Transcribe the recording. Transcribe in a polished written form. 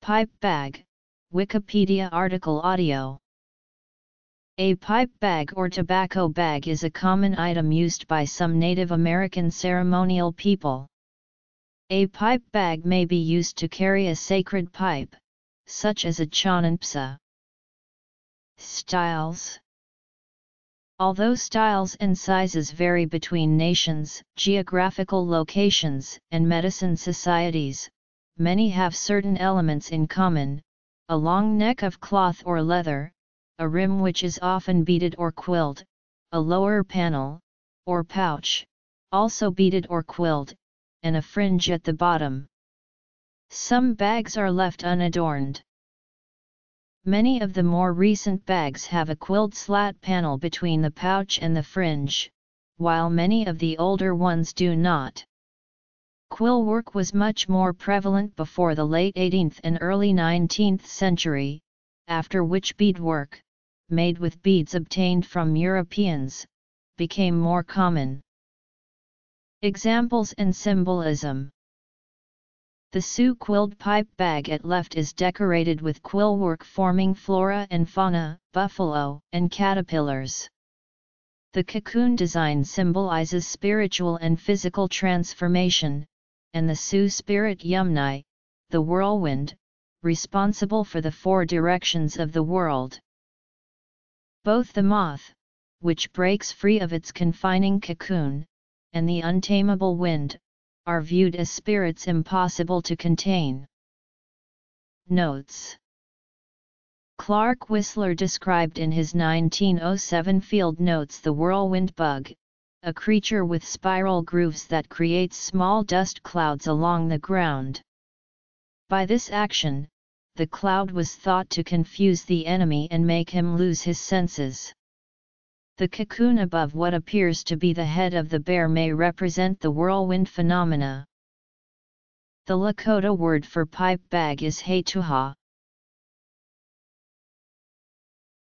pipe bag, Wikipedia article audio. A pipe bag or tobacco bag is a common item used by some Native American ceremonial people. A pipe bag may be used to carry a sacred pipe, such as a chananpsa. Styles. Although styles and sizes vary between nations, geographical locations, and medicine societies, many have certain elements in common: a long neck of cloth or leather, a rim which is often beaded or quilled, a lower panel, or pouch, also beaded or quilled, and a fringe at the bottom. Some bags are left unadorned. Many of the more recent bags have a quilled slat panel between the pouch and the fringe, while many of the older ones do not. Quill work was much more prevalent before the late 18th and early 19th century, after which beadwork, made with beads obtained from Europeans, became more common. Examples and symbolism. The Sioux quilled pipe bag at left is decorated with quill work forming flora and fauna, buffalo, and caterpillars. The cocoon design symbolizes spiritual and physical transformation, and the Sioux spirit Yumni, the whirlwind, responsible for the four directions of the world. Both the moth, which breaks free of its confining cocoon, and the untamable wind, are viewed as spirits impossible to contain. Notes. Clark Whistler described in his 1907 Field Notes the whirlwind bug, a creature with spiral grooves that creates small dust clouds along the ground. By this action, the cloud was thought to confuse the enemy and make him lose his senses. The cocoon above what appears to be the head of the bear may represent the whirlwind phenomena. The Lakota word for pipe bag is hetuha.